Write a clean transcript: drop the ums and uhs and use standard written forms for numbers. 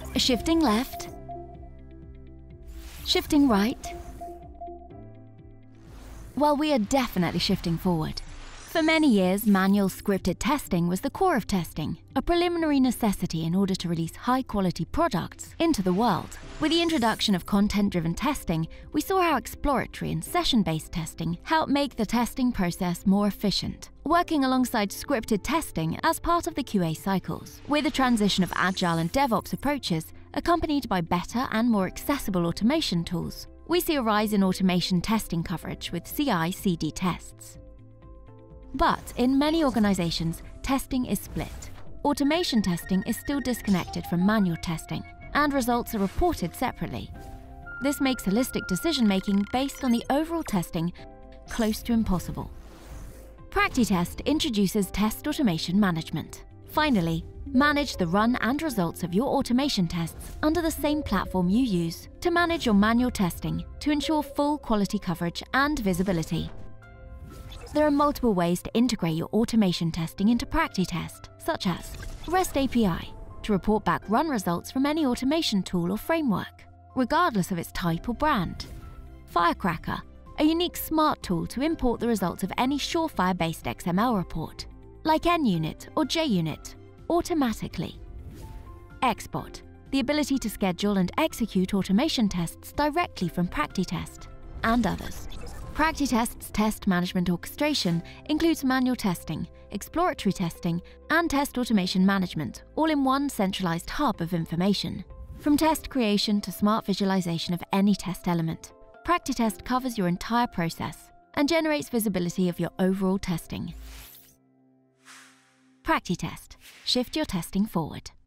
Shifting left. Shifting right. Well, we are definitely shifting forward. For many years, manual scripted testing was the core of testing, a preliminary necessity in order to release high-quality products into the world. With the introduction of content-driven testing, we saw how exploratory and session-based testing helped make the testing process more efficient, working alongside scripted testing as part of the QA cycles. With the transition of Agile and DevOps approaches, accompanied by better and more accessible automation tools, we see a rise in automation testing coverage with CI/CD tests. But in many organizations, testing is split. Automation testing is still disconnected from manual testing, and results are reported separately. This makes holistic decision-making based on the overall testing close to impossible. PractiTest introduces test automation management. Finally, manage the run and results of your automation tests under the same platform you use to manage your manual testing to ensure full quality coverage and visibility. There are multiple ways to integrate your automation testing into PractiTest, such as REST API, to report back run results from any automation tool or framework, regardless of its type or brand. Firecracker, a unique smart tool to import the results of any Surefire-based XML report, like NUnit or JUnit, automatically. xBot, the ability to schedule and execute automation tests directly from PractiTest, and others. PractiTest's test management orchestration includes manual testing, exploratory testing, and test automation management, all in one centralized hub of information. From test creation to smart visualization of any test element, PractiTest covers your entire process and generates visibility of your overall testing. PractiTest. Shift your testing forward.